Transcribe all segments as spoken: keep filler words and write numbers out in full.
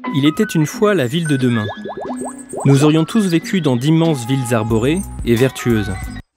Il était une fois la ville de demain. Nous aurions tous vécu dans d'immenses villes arborées et vertueuses.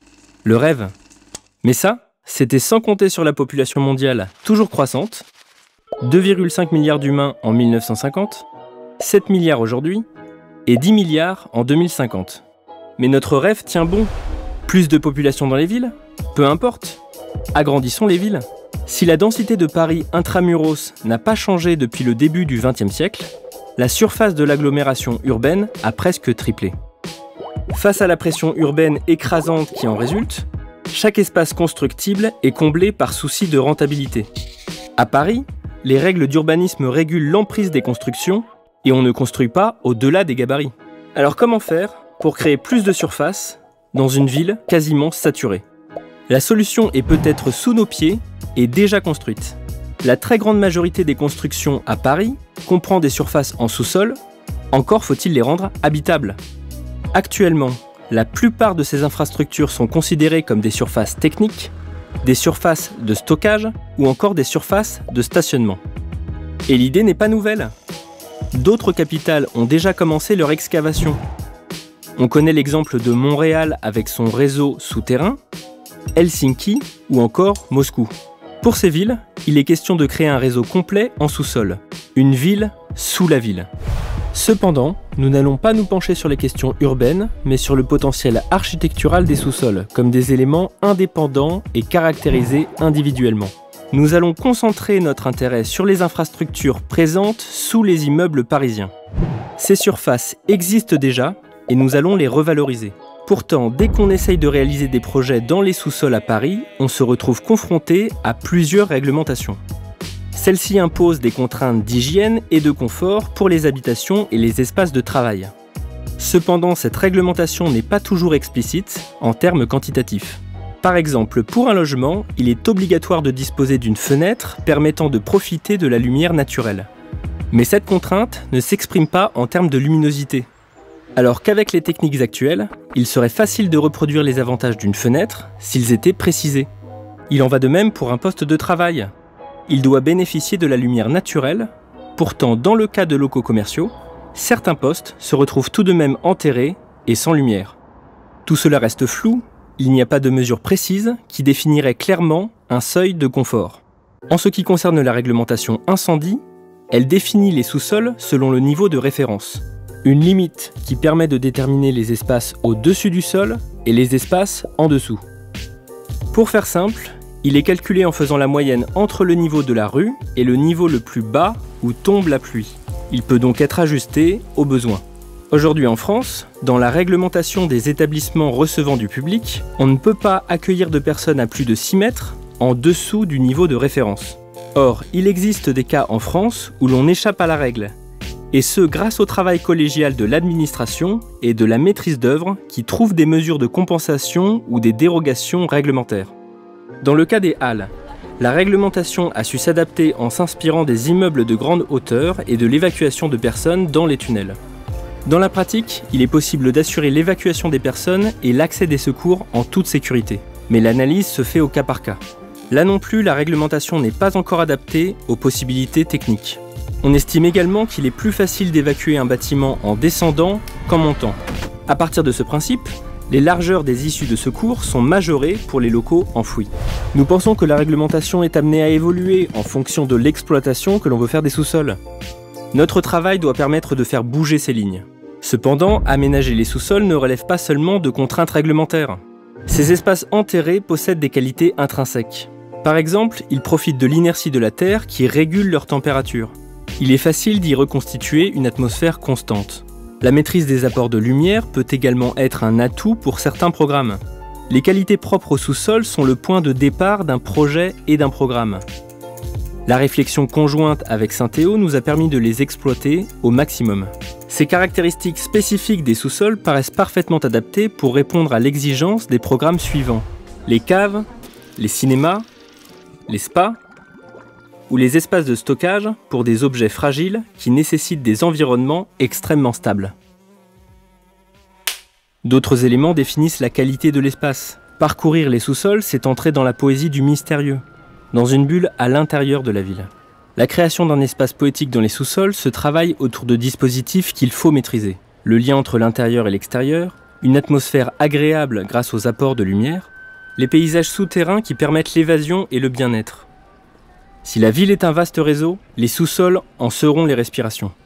Le rêve. Mais ça, c'était sans compter sur la population mondiale toujours croissante, deux virgule cinq milliards d'humains en mille neuf cent cinquante, sept milliards aujourd'hui et dix milliards en deux mille cinquante. Mais notre rêve tient bon. Plus de population dans les villes? Peu importe. Agrandissons les villes. Si la densité de Paris intramuros n'a pas changé depuis le début du vingtième siècle, la surface de l'agglomération urbaine a presque triplé. Face à la pression urbaine écrasante qui en résulte, chaque espace constructible est comblé par souci de rentabilité. À Paris, les règles d'urbanisme régulent l'emprise des constructions et on ne construit pas au-delà des gabarits. Alors comment faire pour créer plus de surface dans une ville quasiment saturée? La solution est peut-être sous nos pieds et déjà construite. La très grande majorité des constructions à Paris comprend des surfaces en sous-sol, encore faut-il les rendre habitables. Actuellement, la plupart de ces infrastructures sont considérées comme des surfaces techniques, des surfaces de stockage ou encore des surfaces de stationnement. Et l'idée n'est pas nouvelle. D'autres capitales ont déjà commencé leur excavation. On connaît l'exemple de Montréal avec son réseau souterrain, Helsinki ou encore Moscou. Pour ces villes, il est question de créer un réseau complet en sous-sol, une ville sous la ville. Cependant, nous n'allons pas nous pencher sur les questions urbaines, mais sur le potentiel architectural des sous-sols, comme des éléments indépendants et caractérisés individuellement. Nous allons concentrer notre intérêt sur les infrastructures présentes sous les immeubles parisiens. Ces surfaces existent déjà et nous allons les revaloriser. Pourtant, dès qu'on essaye de réaliser des projets dans les sous-sols à Paris, on se retrouve confronté à plusieurs réglementations. Celles-ci imposent des contraintes d'hygiène et de confort pour les habitations et les espaces de travail. Cependant, cette réglementation n'est pas toujours explicite en termes quantitatifs. Par exemple, pour un logement, il est obligatoire de disposer d'une fenêtre permettant de profiter de la lumière naturelle. Mais cette contrainte ne s'exprime pas en termes de luminosité. Alors qu'avec les techniques actuelles, il serait facile de reproduire les avantages d'une fenêtre s'ils étaient précisés. Il en va de même pour un poste de travail. Il doit bénéficier de la lumière naturelle, pourtant dans le cas de locaux commerciaux, certains postes se retrouvent tout de même enterrés et sans lumière. Tout cela reste flou, il n'y a pas de mesure précise qui définirait clairement un seuil de confort. En ce qui concerne la réglementation incendie, elle définit les sous-sols selon le niveau de référence. Une limite qui permet de déterminer les espaces au-dessus du sol et les espaces en dessous. Pour faire simple, il est calculé en faisant la moyenne entre le niveau de la rue et le niveau le plus bas où tombe la pluie. Il peut donc être ajusté au besoin. Aujourd'hui en France, dans la réglementation des établissements recevant du public, on ne peut pas accueillir de personnes à plus de six mètres en dessous du niveau de référence. Or, il existe des cas en France où l'on échappe à la règle. Et ce grâce au travail collégial de l'administration et de la maîtrise d'œuvre qui trouvent des mesures de compensation ou des dérogations réglementaires. Dans le cas des halles, la réglementation a su s'adapter en s'inspirant des immeubles de grande hauteur et de l'évacuation de personnes dans les tunnels. Dans la pratique, il est possible d'assurer l'évacuation des personnes et l'accès des secours en toute sécurité. Mais l'analyse se fait au cas par cas. Là non plus, la réglementation n'est pas encore adaptée aux possibilités techniques. On estime également qu'il est plus facile d'évacuer un bâtiment en descendant qu'en montant. À partir de ce principe, les largeurs des issues de secours sont majorées pour les locaux enfouis. Nous pensons que la réglementation est amenée à évoluer en fonction de l'exploitation que l'on veut faire des sous-sols. Notre travail doit permettre de faire bouger ces lignes. Cependant, aménager les sous-sols ne relève pas seulement de contraintes réglementaires. Ces espaces enterrés possèdent des qualités intrinsèques. Par exemple, ils profitent de l'inertie de la Terre qui régule leur température. Il est facile d'y reconstituer une atmosphère constante. La maîtrise des apports de lumière peut également être un atout pour certains programmes. Les qualités propres au sous-sol sont le point de départ d'un projet et d'un programme. La réflexion conjointe avec Synthéo nous a permis de les exploiter au maximum. Ces caractéristiques spécifiques des sous-sols paraissent parfaitement adaptées pour répondre à l'exigence des programmes suivants. Les caves, les cinémas, les spas, ou les espaces de stockage pour des objets fragiles qui nécessitent des environnements extrêmement stables. D'autres éléments définissent la qualité de l'espace. Parcourir les sous-sols, c'est entrer dans la poésie du mystérieux, dans une bulle à l'intérieur de la ville. La création d'un espace poétique dans les sous-sols se travaille autour de dispositifs qu'il faut maîtriser. Le lien entre l'intérieur et l'extérieur, une atmosphère agréable grâce aux apports de lumière, les paysages souterrains qui permettent l'évasion et le bien-être. Si la ville est un vaste réseau, les sous-sols en seront les respirations.